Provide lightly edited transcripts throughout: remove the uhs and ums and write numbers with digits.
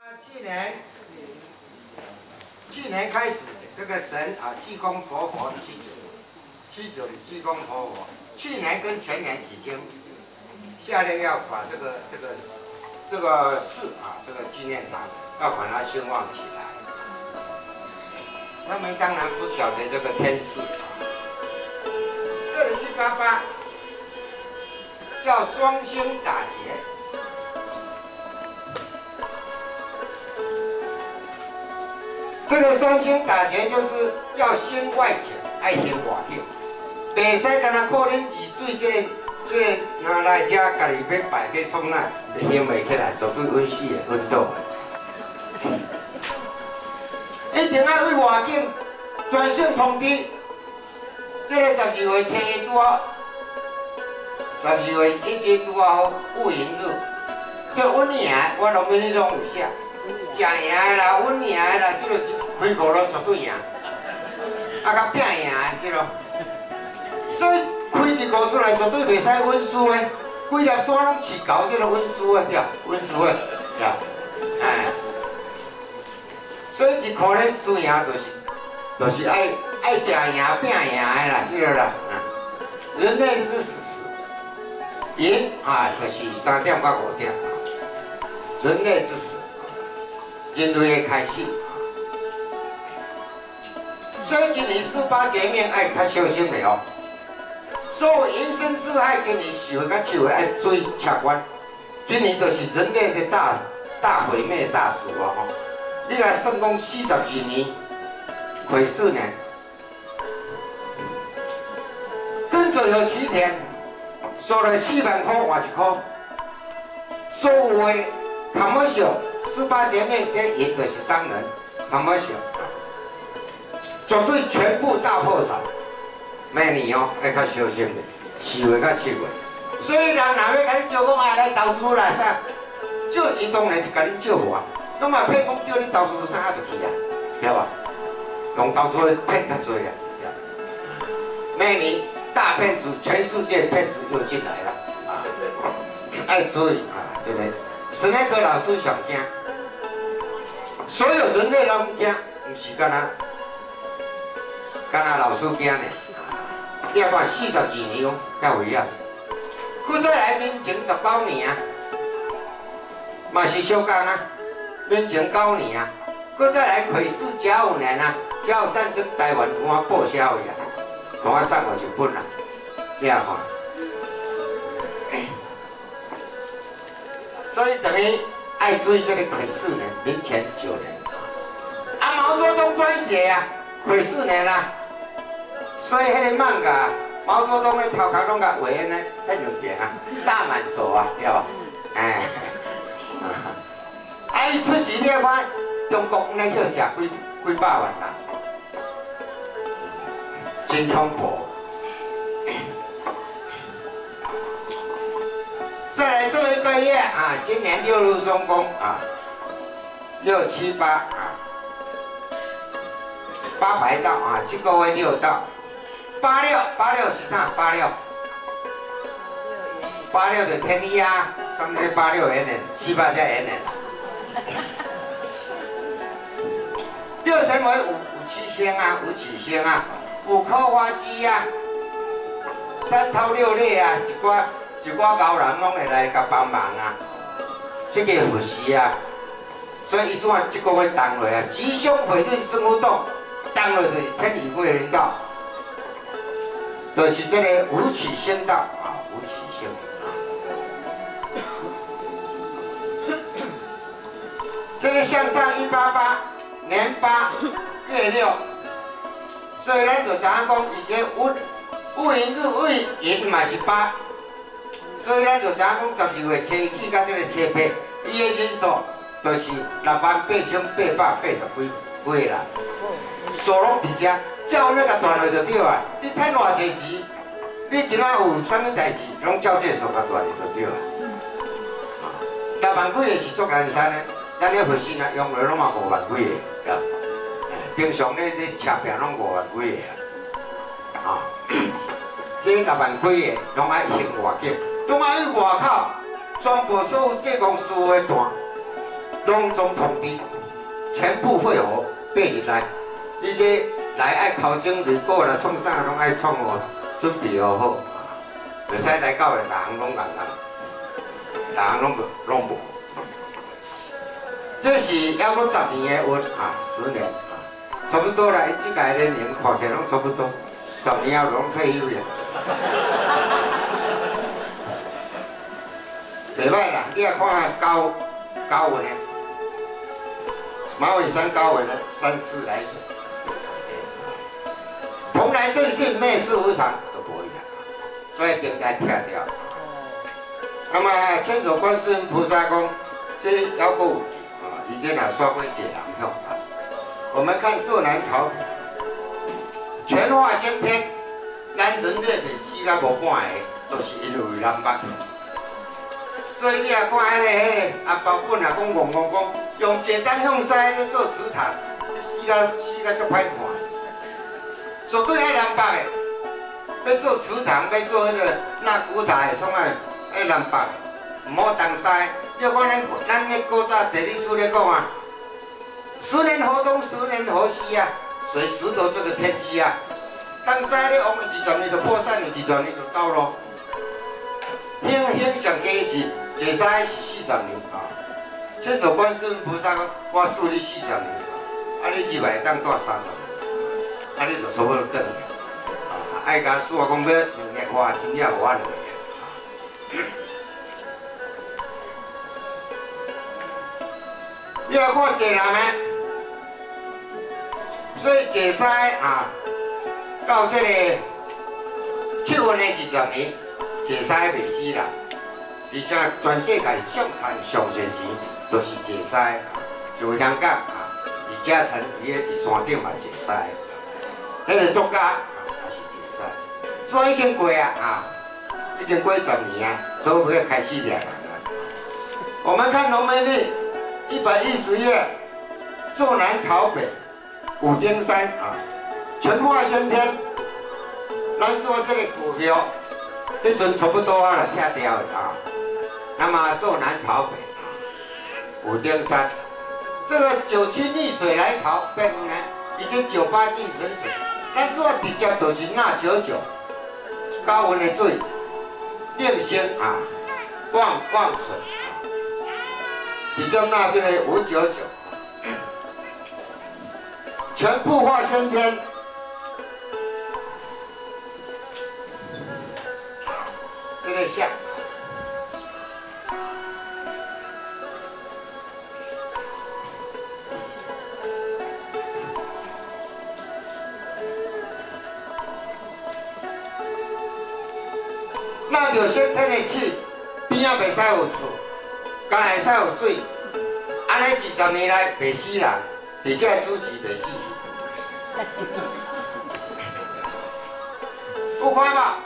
去年开始，这个神啊，济公活佛七九的济公活佛，去年跟前年已经下令要把这个寺啊，这个纪念堂要把它兴旺起来。他们当然不晓得这个天事。这里188叫双星打劫。 这个双星打劫就是要兴外景，爱兴外景，袂使干那靠恁二水这个来遮家己要摆要创哪，兴袂起来，绝对稳死的，稳倒的。一定要为外景专线通知，这个12月初一拄好，12月1日拄好戊寅日，这阮赢，我路面你拢有写。 食赢的啦，稳赢的啦，这个是开五咯，绝对赢。啊，甲拼赢的这咯，所以开一个出来绝对袂使稳输的，规粒山拢饲高，这个稳输的对，稳输的对，哎。所以一箍咧输赢就是爱食赢拼赢的啦，这个啦，人类是事实，赢啊就是3点到5点，人类之死。 人类的开始，所以今年18节面爱较小心的哦。所有人身四害，今年受的较受的爱注意车管。今年就是人类的大毁灭、大死亡哦。你来算讲42年，癸巳年，跟着有7天，收了4万块换1块，所有的看不少。 18节面这赢的是商人，看不少，绝对全部大破产。明年哦，要较小心的，4月到7月。所以人若要甲你招讲啊来投资啦啥，借钱当然是甲你借我，拢嘛骗讲叫你投资啥就去啊，晓吧？用投资骗较多啊。明年大骗子，全世界骗子又进来了啊！爱注意啊，对不对？史内克老师上惊。 所有人类拢惊，唔是干那老师惊呢。你要看42年哦，较有影。佮再来民情19年啊，嘛是小讲啊，民情9年啊。佮再来癸巳甲午年啊，甲午战争台湾官报销去啊，赶快送我日本啦，你啊看。所以等于。 爱注意这个癸巳年，民前9年。啊，毛泽东专写呀，癸巳年啦。所以迄个漫画，毛泽东的头壳拢甲画安尼，迄两边啊，大满手啊，对吧？哎，啊，伊出世你看，中国那叫食几百万人，真恐怖。 再来做一个月啊，今年6日中宫啊，6、7、8啊，8排到啊，这个月6到86是啥？86就天意啊，什么叫86元年？7、8才元年。6成为五七星啊，五曲星啊，5颗花枝啊，3头6肋啊，一寡高人拢会来甲帮忙啊，这个护士啊，所以伊怎啊这个月当落啊，吉凶毁润生活动，当落就是天理会人道，就是这个武曲星道啊，武曲星。这个向上188年8月6，所以咱就知影讲，伊个戊寅日戊寅嘛是8。 所以咱就知影讲12月初1到这个初8，伊的人数就是68880几个人，数拢伫遮，照那个段落就对啊。你趁偌济钱，你今仔有啥物代志，拢照这数个段落就对啊。6万几个是足难产的，咱咧回信啊，用落拢嘛5万几个，啊，平常咧车票拢5万几个啊，这6万几个拢爱兴外景。 拢爱去外口，全部所有济公师傅的单， 拢总通知，全部会合爬入来。伊这来爱考证如果啦，创啥拢爱创哦，准备好，袂使来到的，逐项拢硬硬，逐项拢无。这是还阁10年的运10年差不多啦。伊即届年龄看起来拢差不多，10年后拢退休了。袂歹啦，你也看高文的，马尾山高文的30来岁，蓬莱正信，媚事无常都无一样，所以应该拆掉。那么千手观世音菩萨讲，这还阁有以前刷过解囊吼我们看坐南朝北，全化先天，咱人类被死到无半个，都是因为南北。所以你也看迄个阿包本啊，讲用坐东向西咧做祠堂，死到足歹看。绝对爱南北的，要做祠堂，要做迄个那古宅，创爱南北的，唔好东西。要看咱咧古早地理书咧讲啊，10年河东，10年河西啊，随时都这个天机啊。东西咧往了20年就破产了，20年就走咯。上加是。坐西是40年千手观世音菩萨讲，我赐你40年，你入来当住30年，你就差不多转去。爱甲说讲要2年花，真正无法2年。你来看坐南的，所以坐西到这个7分的20年，坐西袂死啦。而且全世界上赚上侪钱，都是坐西，就香港李嘉诚伊个伫山顶嘛坐西，迄个作家也是坐西，所以已经过已经过10年所以要开始练了。我们看农民历110页，坐南朝北，五丁山全化先天，咱做这个股票，迄阵差不多了拆掉的那么坐南朝北，五丁山，这个9七逆水来潮，变呢已经9八进神水，咱做直接就是纳99，高温的水，令星旺水，直接纳这个599，全部化先天。这个像。那就先天的气，边仔袂使有厝，敢会使有水，安尼20年来袂死人，而且主持袂死。有看吧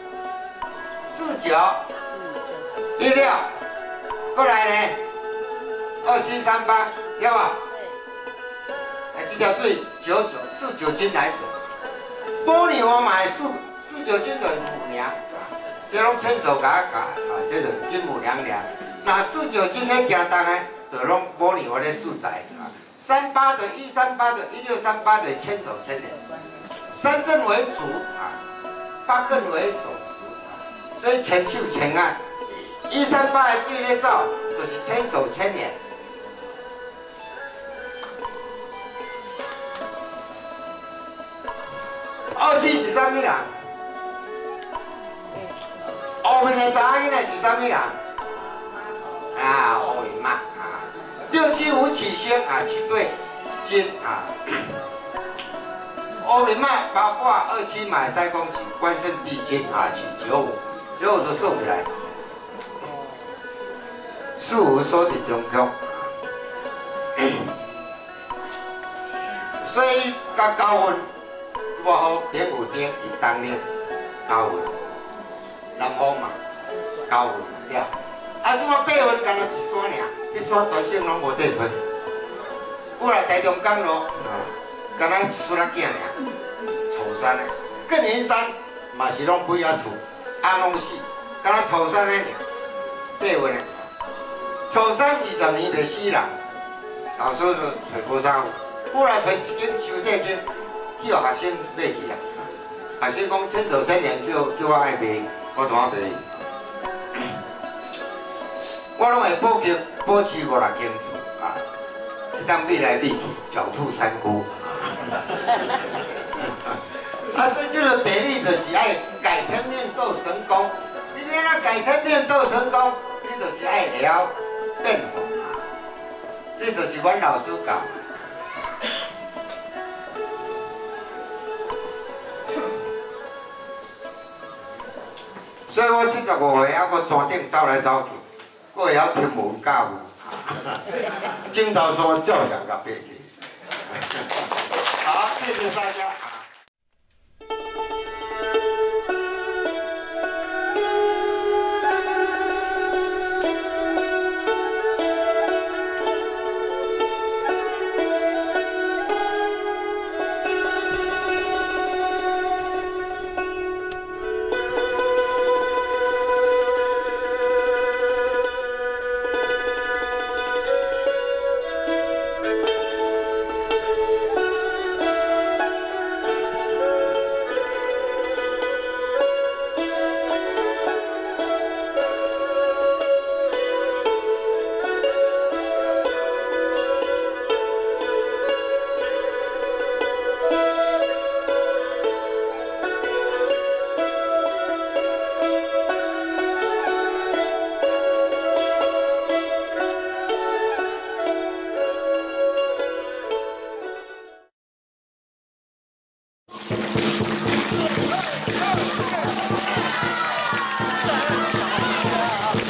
？49、16，过来呢，2738，对吧？这条水9949斤来水，玻璃我买49斤的母娘。这拢亲手甲这个金母娘娘，那49斤咧行动诶，就拢模拟我的素材38的、138的、1638的千手千眼，3正为主8艮为手持所以千手千眼，138的水咧走，就是千手千眼。27是啥物人？后面的查囡仔是啥物人？后面妈675起星7对金后面妈包括27买3恭喜关圣帝君取95都送回来，45收伫中宫，所以甲高温我好点5丁伊当年高温。南方嘛，高温了。怎么8温干那一山尔？迄山全省拢无地吹。有来台中港路，干那一撮仔囝尔，草山的。更年山嘛是拢几啊厝，拢死，干那草山的尔，8温的。草山20年袂死人， 老师就找无啥有，后来找一间收税间，叫学生买去啊。学生讲千手千眼，叫我爱卖，我怎啊卖？我拢会保持5、6间厝啊，当米来米去，狡兔3窟。啊，所以这个地理就是爱改天命斗神功。你要那改天命斗神功，你就是爱会晓变化。这就是阮老师教。所以我75岁还搁山顶走来走去，我会晓听无教有，镜头山照样甲爬去。好，谢谢大家。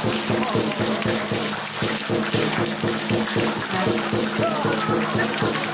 Let's go.